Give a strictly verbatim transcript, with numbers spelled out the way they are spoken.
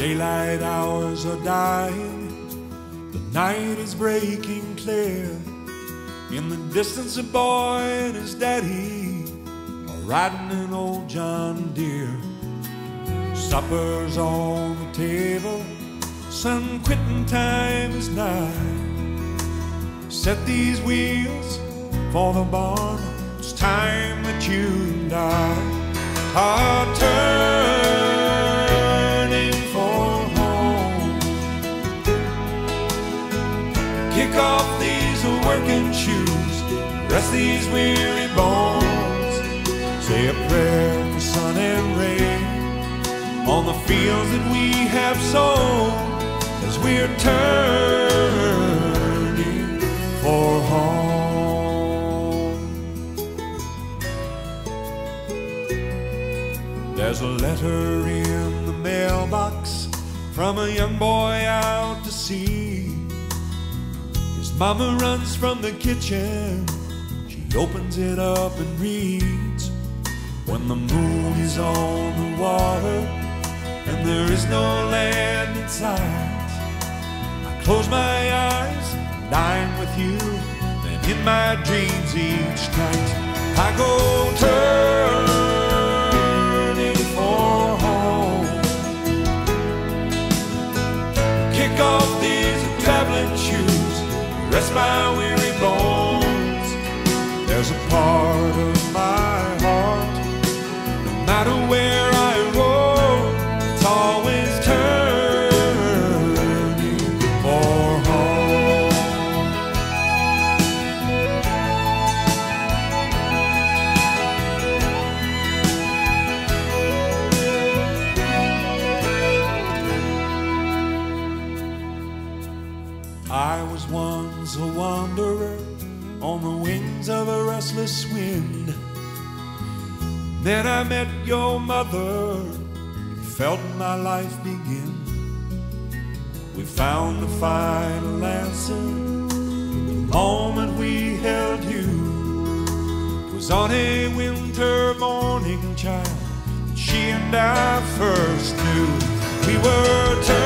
daylight hours are dying, the night is breaking clear. In the distance, a boy and his daddy are riding an old John Deere. Supper's on the table, sun quitting time is nigh. Set these wheels for the barn, it's time that you and I are turning for home. Kick off these working shoes, rest these weary bones. Say a prayer for sun and rain on the fields that we have sown, as we're turning for home. There's a letter in the mailbox from a young boy out to sea. His mama runs from the kitchen, she opens it up and reads. When the moon is on the water and there is no land in sight, I close my eyes and I'm with you, and in my dreams each night I go turning for home. Kick off these traveling shoes, rest my weary bones. There's a part of my heart, no matter where I roam, it's always turning for home. I was once a wanderer on the wings of a restless wind. Then I met your mother, felt my life begin. We found the final answer the moment we held you. It was on a winter morning, child, she and I first knew we were turning